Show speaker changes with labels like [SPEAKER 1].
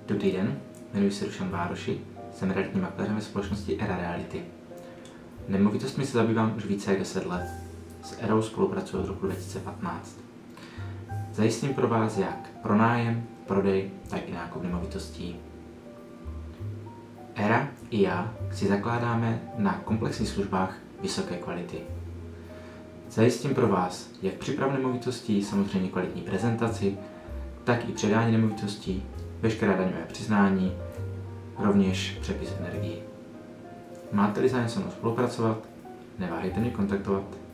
[SPEAKER 1] Dobrý den, jmenuji se Dušan Bároši, jsem realitním makléřem ve společnosti Era Reality. Nemovitostmi se zabývám už více jak 10 let. S Erou spolupracuji od roku 2015. Zajistím pro vás jak pronájem, prodej, tak i nákup nemovitostí. Era i já si zakládáme na komplexních službách vysoké kvality. Zajistím pro vás jak přípravu nemovitostí, samozřejmě kvalitní prezentaci, tak i předání nemovitostí, veškeré daňové přiznání, rovněž přepis energií. Máte-li zájem se mnou spolupracovat, neváhejte mě kontaktovat.